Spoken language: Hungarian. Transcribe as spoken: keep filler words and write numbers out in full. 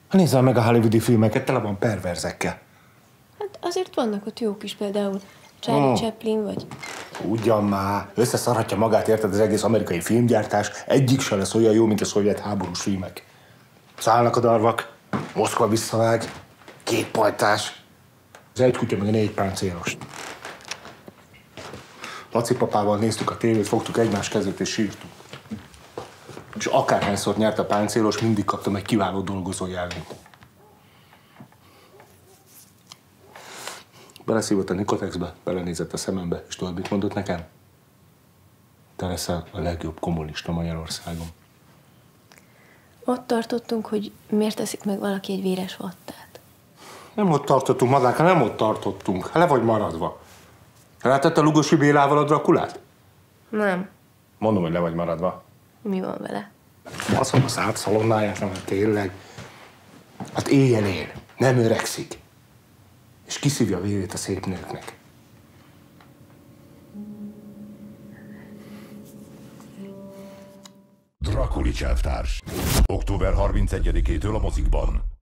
Nézzál meg a hollywoodi filmeket, tele van perverzekkel. Hát azért vannak ott jók is, például Charlie Hmm. Chaplin, vagy... Ugyan már, összeszarhatja magát, érted, az egész amerikai filmgyártás, egyik se lesz olyan jó, mint a szovjet háborús filmek. Szállnak a darvak, Moszkva visszavág, két pajtás, az egy kutya meg a négy páncélost. Laci papával néztük a tévét, fogtuk egymás kezét és sírtunk. És akárhányszor nyert a páncélos, mindig kaptam egy kiváló dolgozó jelvényt. Beleszívott a Nikotexbe, belenézett a szemembe, és tudod, mit mondott nekem? Te leszel a legjobb kommunista Magyarországon. Ott tartottunk, hogy miért teszik meg valaki egy véres vattát. Nem ott tartottunk, Madárka, nem ott tartottunk. Le vagy maradva. Láttad a Lugosi Bélával a Drakulát? Nem. Mondom, hogy le vagy maradva. Mi van vele? Baszom a szád szalonnáját, nem, hát tényleg. Hát éljen él, nem öregszik. És kiszívja a vérét a szép nőknek. Drakulics elvtárs. október harmincegyedikétől a mozikban.